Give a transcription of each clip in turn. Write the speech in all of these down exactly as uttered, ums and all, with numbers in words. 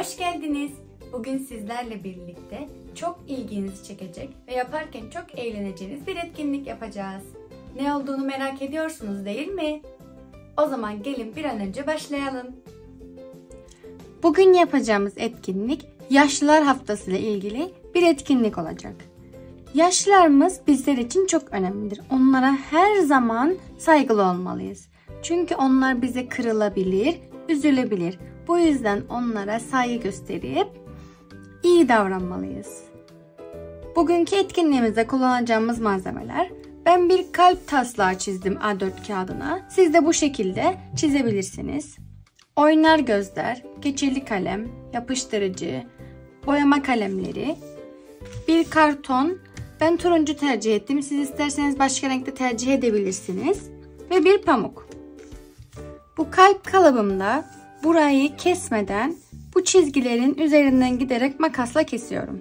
Hoş geldiniz. Bugün sizlerle birlikte çok ilginizi çekecek ve yaparken çok eğleneceğiniz bir etkinlik yapacağız. Ne olduğunu merak ediyorsunuz değil mi? O zaman gelin bir an önce başlayalım. Bugün yapacağımız etkinlik Yaşlılar Haftası ile ilgili bir etkinlik olacak. Yaşlılarımız bizler için çok önemlidir. Onlara her zaman saygılı olmalıyız. Çünkü onlar bize kırılabilir, üzülebilir. Bu yüzden onlara saygı gösterip iyi davranmalıyız. Bugünkü etkinliğimizde kullanacağımız malzemeler: ben bir kalp taslağı çizdim A dört kağıdına. Siz de bu şekilde çizebilirsiniz. Oynar gözler, keçeli kalem, yapıştırıcı, boyama kalemleri, bir karton, ben turuncu tercih ettim. Siz isterseniz başka renkte tercih edebilirsiniz. Ve bir pamuk. Bu kalp kalıbımda burayı kesmeden bu çizgilerin üzerinden giderek makasla kesiyorum.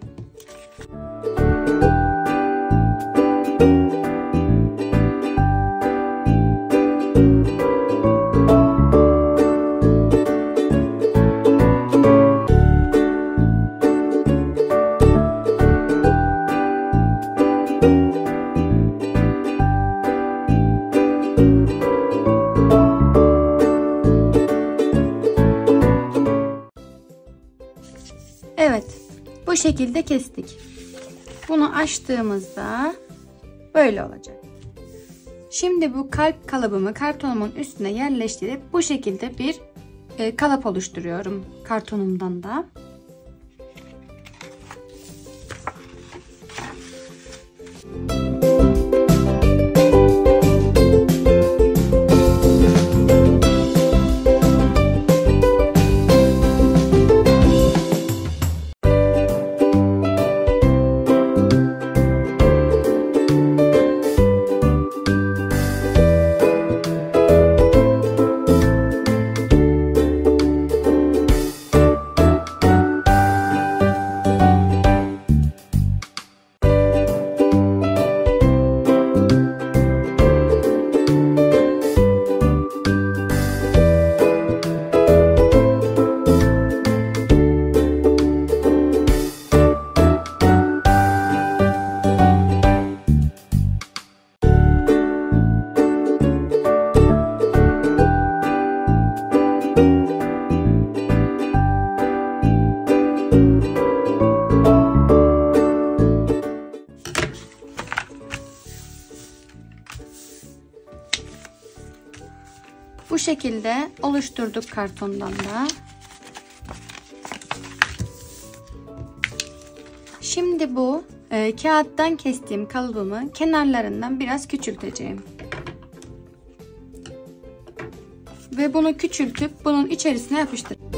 Evet, bu şekilde kestik. Bunu açtığımızda böyle olacak. Şimdi bu kalp kalıbımı kartonumun üstüne yerleştirip bu şekilde bir e, kalıp oluşturuyorum kartonumdan da. Bu şekilde oluşturduk kartondan da. Şimdi bu e, kağıttan kestiğim kalıbımı kenarlarından biraz küçülteceğim. Ve bunu küçültüp bunun içerisine yapıştıracağım.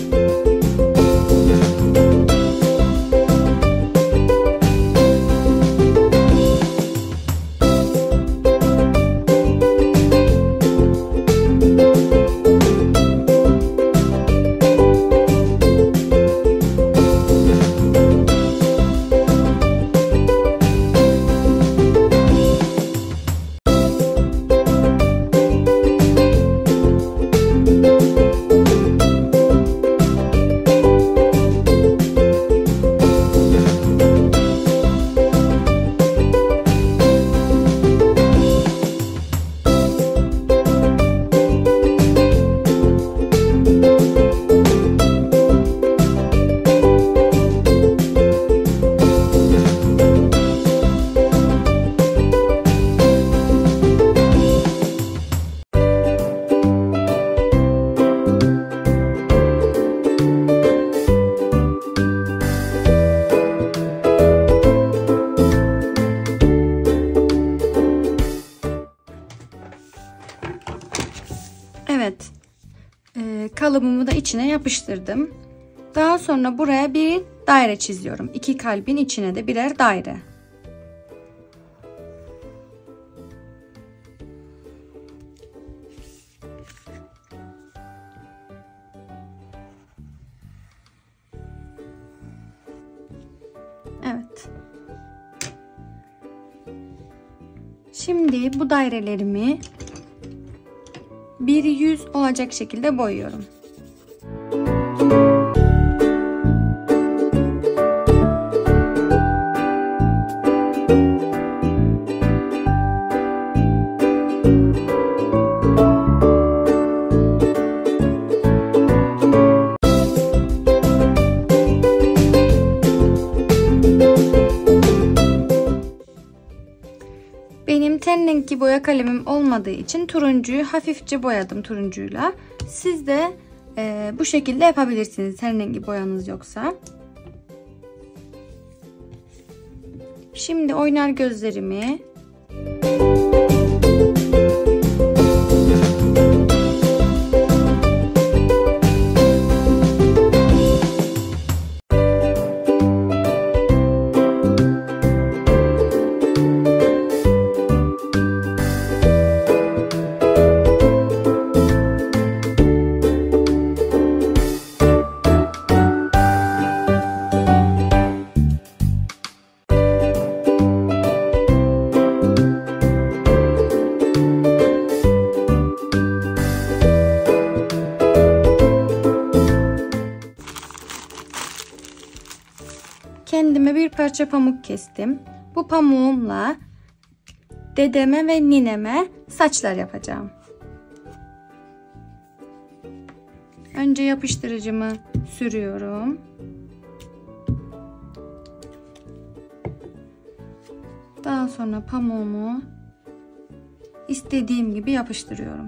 Evet, e, kalıbımı da içine yapıştırdım. Daha sonra buraya bir daire çiziyorum. İki kalbin içine de birer daire. Evet. Şimdi bu dairelerimi bir yüz olacak şekilde boyuyorum. boya kalemim olmadığı için turuncuyu hafifçe boyadım turuncuyla. Siz de e, bu şekilde yapabilirsiniz her rengi boyanız yoksa. Şimdi oynar gözlerimi kendime bir parça pamuk kestim. Bu pamuğumla dedeme ve nineme saçlar yapacağım. Önce yapıştırıcımı sürüyorum. Daha sonra pamuğumu istediğim gibi yapıştırıyorum.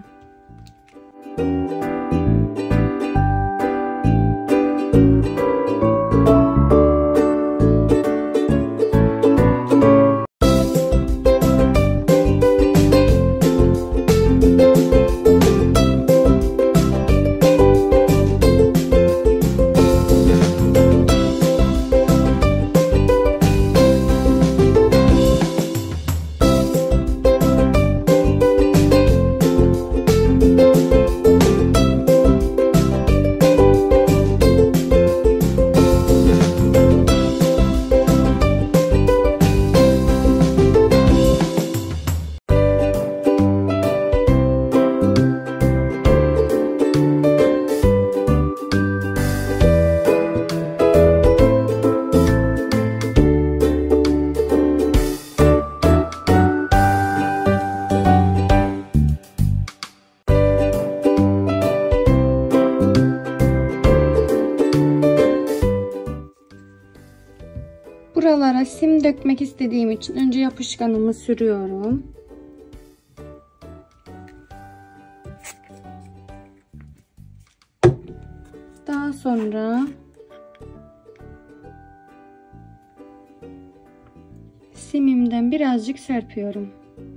Buralara sim dökmek istediğim için önce yapışkanımı sürüyorum. Daha sonra simimden birazcık serpiyorum.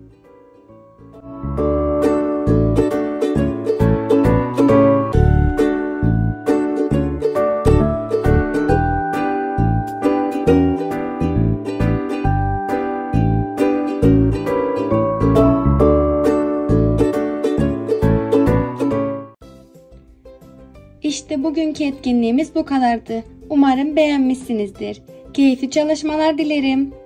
İşte bugünkü etkinliğimiz bu kadardı. Umarım beğenmişsinizdir. Keyifli çalışmalar dilerim.